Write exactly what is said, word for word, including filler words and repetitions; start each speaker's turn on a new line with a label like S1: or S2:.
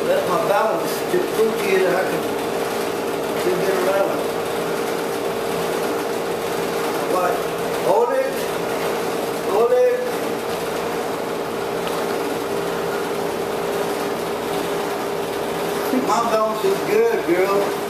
S1: That's my balance. Just spooky that I can still get around. What? Hold it. Hold it. My balance is good, girl.